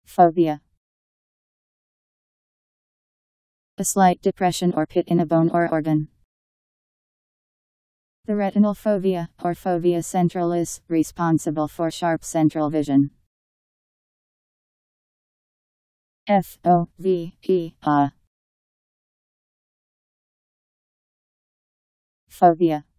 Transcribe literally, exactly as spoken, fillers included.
Fovea. A slight depression or pit in a bone or organ. The retinal fovea, or fovea central, is responsible for sharp central vision. F O V E A. Fovea.